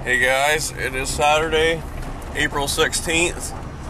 Hey guys, it is Saturday, April 16th.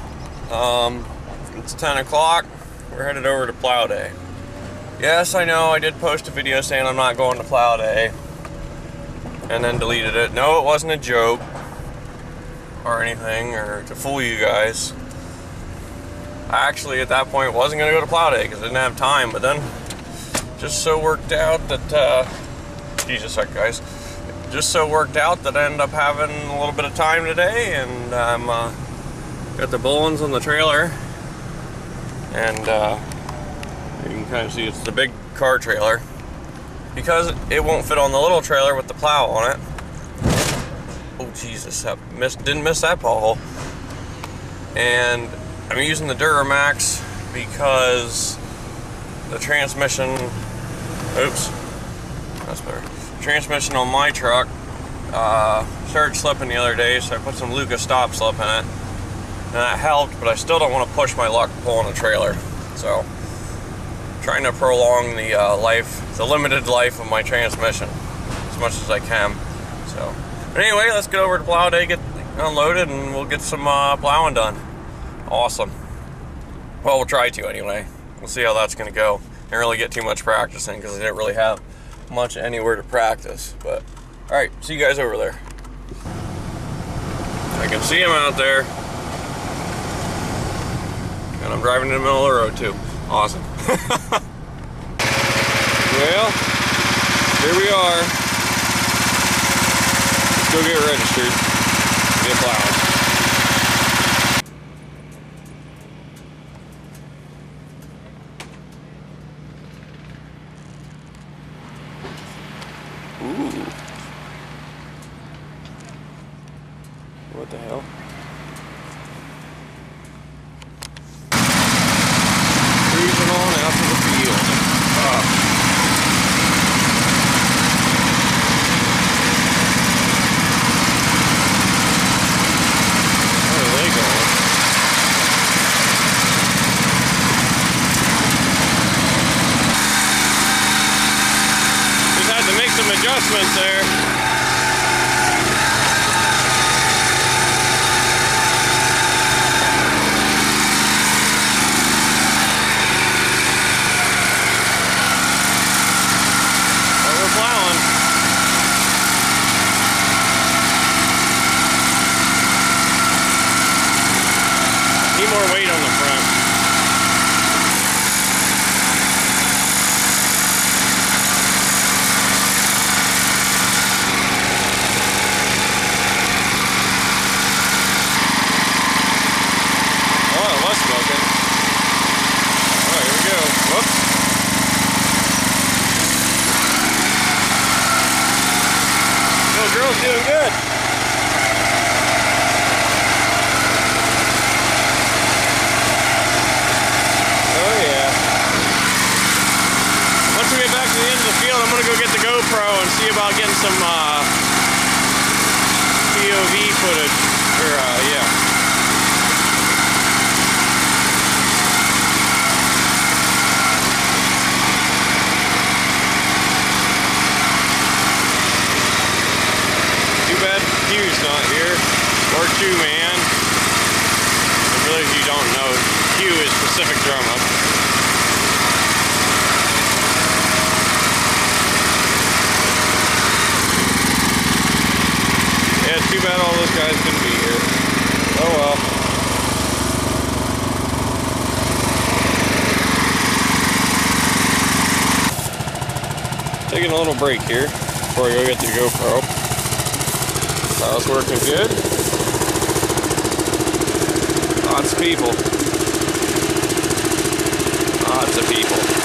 It's 10 o'clock. We're headed over to Plow Day. Yes, I know I did post a video saying I'm not going to Plow Day and then deleted it. No, it wasn't a joke or anything or to fool you guys. I actually at that point wasn't going to go to Plow Day because I didn't have time, but then just so worked out that, Jesus heck guys. Just so worked out that I ended up having a little bit of time today, and I'm got the Bullens on the trailer, and you can kind of see it's the big car trailer because it won't fit on the little trailer with the plow on it. Oh Jesus, didn't miss that pothole. And I'm using the Duramax because the transmission, oops, that's better. Transmission on my truck started slipping the other day, so I put some Lucas stop slip in it, and that helped, but I still don't want to push my luck pulling a trailer, so trying to prolong the limited life of my transmission as much as I can. So but anyway, let's get over to Plow Day, get unloaded, and we'll get some plowing done. Awesome. Well, we'll try to anyway. We'll see how that's going to go. Didn't really get too much practice in because I didn't really have much anywhere to practice, but all right, see you guys over there. I can see him out there, and I'm driving in the middle of the road too. Awesome. Well, here we are. Let's go get registered, get plowing. Ooh. What the hell? Cruising on out to the field. Where are they going? Just had to make some adjustments there. More weight on the front. Oh, it was smoking. Oh, here we go. Whoops. Little girl's doing good. Once we get back to the end of the field, I'm going to go get the GoPro and see about getting some POV footage. Yeah. Too bad Q's not here. Or Q-Man. For those of you who don't know, Q is Pacific Drum Up. Yeah, too bad all those guys couldn't be here. Oh well. Taking a little break here before I go get the GoPro. Plow's working good. Lots of people. Lots of people.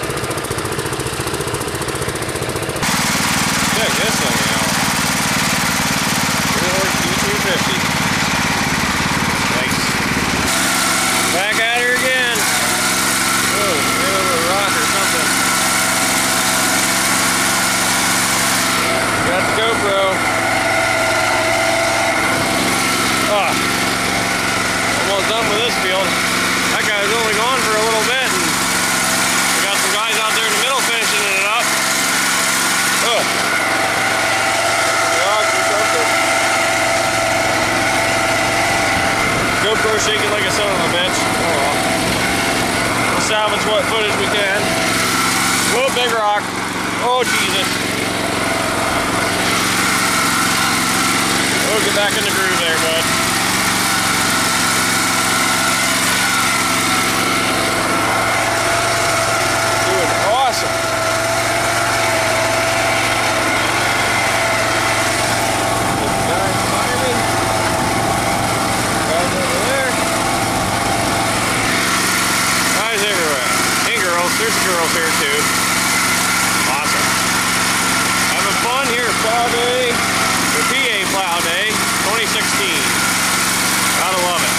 Check this thing out. salvage what footage we can. Whoa, big rock. Oh, Jesus. Oh, get back in the groove there, bud. Doing awesome. This guy climbing. Guys over there. Guys everywhere. Hey girls, there's girls here too. Awesome. Having fun here at Plow Day, the PA Plow Day 2016. Gotta love it.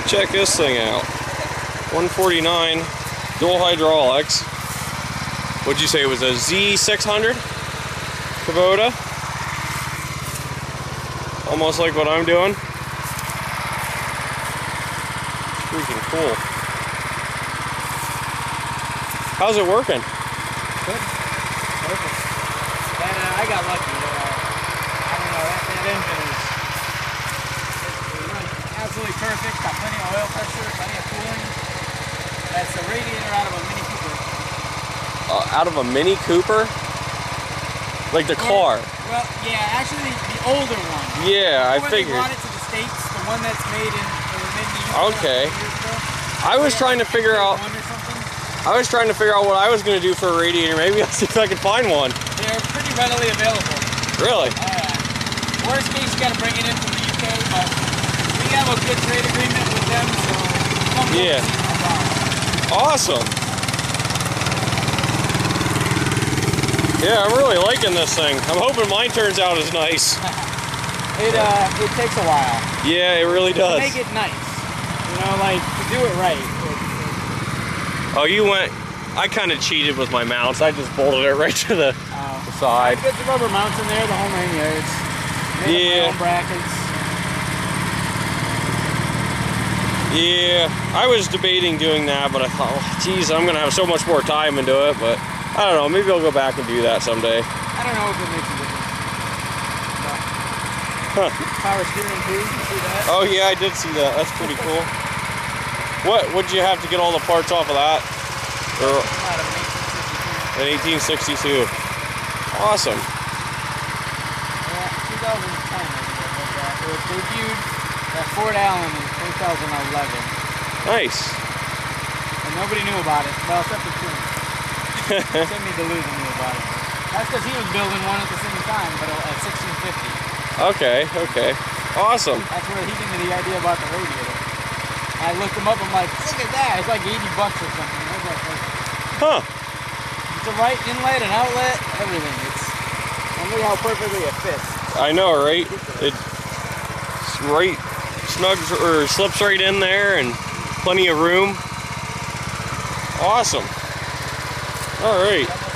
check this thing out. 149 dual hydraulics. What'd you say it was, a Z600 Kubota? Almost like what I'm doing. Freaking cool. How's it working? Good. Perfect. I got lucky. I don't know, that engine is absolutely perfect. Got plenty of oil pressure, plenty of cooling. That's a radiator out of a Mini Cooper. Out of a Mini Cooper? Like the car? Well, yeah, actually the older one. Yeah, I figured. They brought it to the States, the one that's made in Okay. I was trying to figure out. I was trying to figure out what I was going to do for a radiator. Maybe I'll see if I can find one. They're pretty readily available. Really? Worst case, you got to bring it in from the UK, but we have a good trade agreement with them, so yeah. Awesome. Yeah, I'm really liking this thing. I'm hoping mine turns out as nice. It takes a while. Yeah, it really does. To make it nice. You know, like, to do it right. Oh, you went... I kind of cheated with my mounts. I just bolted it right to the side. Get the rubber mounts in there, the whole 9 yards. Made up my own brackets. Yeah, I was debating doing that, but I thought, oh, geez, I'm going to have so much more time into it, but I don't know. Maybe I'll go back and do that someday. I don't know if it makes a difference. Huh. Power steering too, you see that? Oh yeah, I did see that. That's pretty cool. What'd you have to get all the parts off of that? Or an 1862. Awesome. Yeah, 2010 I think that. It was debuted at Fort Allen in 2011. Nice. And nobody knew about it. Well, except for Tim. Timmy DeLuca knew about it. That's because he was building one at the same time, but at 1650. Okay, okay. Awesome. That's where he gave me the idea about the radiator. I looked him up, I'm like, look at that, it's like 80 bucks or something. I was like, huh. It's a right inlet and outlet, everything. And look how perfectly it fits. I know, right? It's right, snugs, or slips right in there, and plenty of room. Awesome. All right.